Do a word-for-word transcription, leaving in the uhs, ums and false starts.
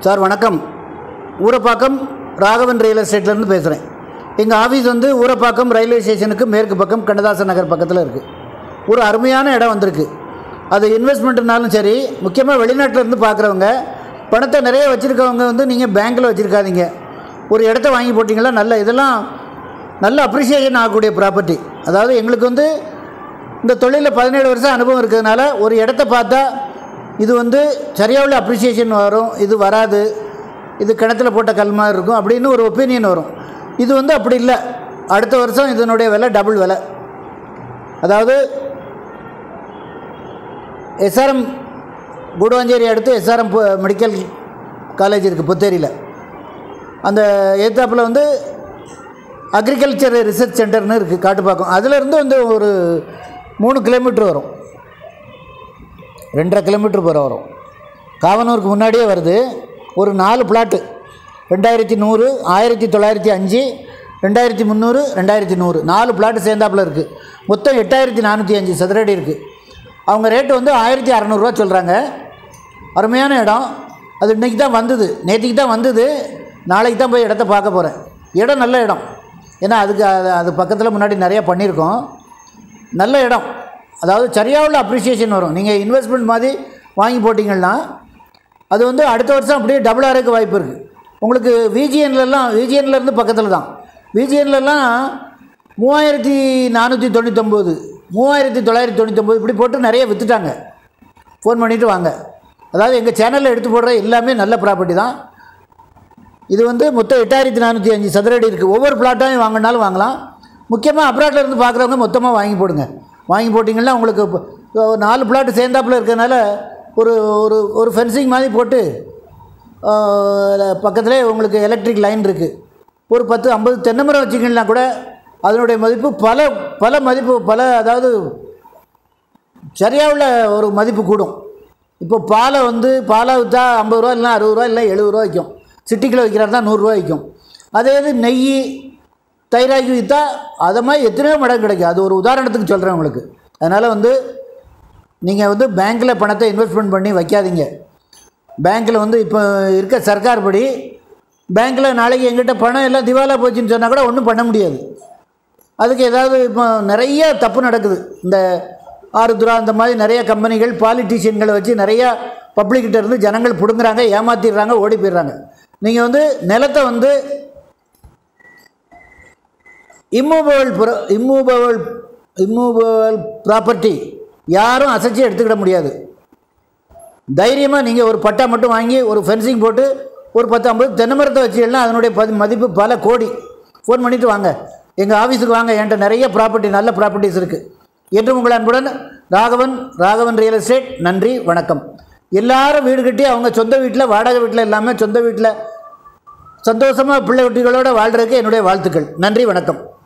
Sir வணக்கம். Urapakkam Raghavan real எஸ்டேட்லேருந்து பேசுகிறேன். எங்கள் ஆஃபீஸ் வந்து ஊரப்பாக்கம் ரயில்வே ஸ்டேஷனுக்கு மேற்கு பக்கம் கண்ணதாசன் நகர் பக்கத்தில் இருக்குது. ஒரு அருமையான இடம் வந்திருக்கு. அது இன்வெஸ்ட்மெண்ட்டுனாலும் சரி, முக்கியமாக வெளிநாட்டிலேருந்து பார்க்குறவங்க, பணத்தை நிறைய வச்சுருக்கவங்க வந்து நீங்கள் பேங்க்கில் வச்சுருக்காதீங்க, ஒரு இடத்த வாங்கி போட்டிங்களா நல்ல இதெல்லாம் நல்ல அப்ரிஷியேஷன் ஆகக்கூடிய ப்ராப்பர்ட்டி. அதாவது எங்களுக்கு வந்து இந்த தொழிலில் பதினேழு வருஷம் அனுபவம் இருக்கிறதுனால ஒரு இடத்த பார்த்தா இது வந்து சரியாக உள்ள அப்ரிஷியேஷன் வரும், இது வராது, இது கிணத்துல போட்ட கல் மாதிரி இருக்கும் அப்படின்னு ஒரு ஒப்பீனியன் வரும். இது வந்து அப்படி இல்லை. அடுத்த வருஷம் இதனுடைய விலை டபுள் விலை. அதாவது எஸ்ஆர்எம் கூடுவாஞ்சேரி அடுத்து எஸ்ஆர்எம் மெடிக்கல் காலேஜ் இருக்குது பொத்தேரியில். அந்த ஏத்தாப்பில் வந்து அக்ரிகல்ச்சர் ரிசர்ச் சென்டர்னு இருக்குது காட்டுப்பாக்கம். அதிலேருந்து வந்து ஒரு மூணு கிலோமீட்டர் வரும், ரெண்டரை கிலோமீட்டர் போகிற வரும். காவனூருக்கு முன்னாடியே வருது. ஒரு நாலு பிளாட்டு, ரெண்டாயிரத்தி நூறு, ஆயிரத்தி தொள்ளாயிரத்தி அஞ்சு, ரெண்டாயிரத்தி முந்நூறு, ரெண்டாயிரத்தி நூறு, நாலு பிளாட்டு சேர்ந்தாப்பில் இருக்குது. மொத்தம் எட்டாயிரத்தி நானூற்றி அஞ்சு சதுரடி இருக்குது. அவங்க ரேட்டு வந்து ஆயிரத்தி அறநூறுவா சொல்கிறாங்க. அருமையான இடம். அது இன்றைக்கி தான் வந்தது, நேற்றுக்கு தான் வந்தது. நாளைக்கு தான் போய் இடத்த பார்க்க போகிறேன். இடம் நல்ல இடம். ஏன்னா அதுக்கு அது அது பக்கத்தில் முன்னாடி நிறையா பண்ணியிருக்கோம். நல்ல இடம். அதாவது சரியாக உள்ள அப்ரிஷியேஷன் வரும். நீங்கள் இன்வெஸ்ட்மெண்ட் மாதிரி வாங்கி போட்டிங்கன்னா அது வந்து அடுத்த வருஷம் அப்படியே டபுள் ஆகிறதுக்கு வாய்ப்பு இருக்குது. உங்களுக்கு விஜிஎன்லலாம், விஜிஎன்லேருந்து பக்கத்தில் தான், விஜிஎன்லலாம் மூவாயிரத்தி நானூற்றி தொண்ணூற்றொம்பது, மூவாயிரத்தி தொள்ளாயிரத்தி தொண்ணூற்றொம்பது இப்படி போட்டு நிறைய விற்றுட்டாங்க. ஃபோன் பண்ணிவிட்டு வாங்க. அதாவது எங்கள் சேனலில் எடுத்து போடுற எல்லாமே நல்ல ப்ராப்பர்ட்டி தான். இது வந்து மொத்தம் எட்டாயிரத்தி நானூற்றி அஞ்சு சதுரடி இருக்குது. ஒவ்வொரு பிளாட்டாகவும் வாங்கினாலும் வாங்கலாம். முக்கியமாக அப்ராட்டில் இருந்து பார்க்குறவங்க மொத்தமாக வாங்கி போடுங்க. வாங்கி போட்டிங்கன்னா உங்களுக்கு நாலு பிளாட்டு சேர்ந்தாப்பில் இருக்கிறதுனால ஒரு ஒரு ஒரு ஃபென்சிங் மாதிரி போட்டு பக்கத்துலேயே உங்களுக்கு எலக்ட்ரிக் லைன் இருக்குது. ஒரு பத்து ஐம்பது தென்னை மரம் வச்சிங்கன்னா கூட அதனுடைய மதிப்பு பல பல மதிப்பு பல அதாவது சரியாக உள்ள ஒரு மதிப்பு கூடும். இப்போ பாலை வந்து பாலை விற்றா ஐம்பது ரூபா இல்லைனா அறுபது ரூபா இல்லை எழுபது ரூபா விற்கும். சிட்டிக்கில் விற்கிறாரு தான் நூறுரூவா விற்கும். அதே இது நெய் தைராக்கி விற்றா அதை மாதிரி எத்தனையோ மடங்கு கிடைக்கும். அது ஒரு உதாரணத்துக்கு சொல்கிறேன் உங்களுக்கு. அதனால் வந்து நீங்கள் வந்து பேங்க்கில் பணத்தை இன்வெஸ்ட்மெண்ட் பண்ணி வைக்காதீங்க. பேங்க்கில் வந்து இப்போ இருக்க சர்க்கார் படி பேங்க்கில் நாளைக்கு எங்கிட்ட பணம் எல்லாம் திவாலாக போச்சுன்னு சொன்னால் கூட ஒன்றும் பண்ண முடியாது. அதுக்கு ஏதாவது இப்போ நிறைய தப்பு நடக்குது. இந்த ஆருத்ரா அந்த மாதிரி நிறைய கம்பெனிகள் பாலிட்டிஷியன்களை வச்சு நிறையா பப்ளிக்கிட்ட இருந்து ஜனங்கள் பிடுங்குறாங்க, ஏமாற்றிடுறாங்க, ஓடி போயிடுறாங்க. நீங்கள் வந்து நிலத்தை வந்து immovable pro immovable immovable property யாரும் அசைச்சி எடுத்துக்கிட முடியாது. தைரியமாக நீங்கள் ஒரு பட்டா மட்டும் வாங்கி ஒரு ஃபென்சிங் போட்டு ஒரு பத்து ஐம்பது தென்னை மரத்தை வச்சுக்கலாம், அதனுடைய பதி மதிப்பு பல கோடி. ஃபோன் பண்ணிவிட்டு வாங்க, எங்கள் ஆஃபீஸுக்கு வாங்க. என்கிட்ட நிறைய ப்ராப்பர்ட்டி, நல்ல ப்ராப்பர்ட்டிஸ் இருக்குது. என்று உங்கள் அன்புடன் ராகவன், ராகவன் ரியல் எஸ்டேட். நன்றி, வணக்கம். எல்லாரும் வீடு கட்டி அவங்க சொந்த வீட்டில், வாடகை வீட்டில் இல்லாமல் சொந்த வீட்டில் சந்தோஷமாக பிள்ளை குட்டிகளோடு வாழ்கிறதுக்கு என்னுடைய வாழ்த்துக்கள். நன்றி, வணக்கம்.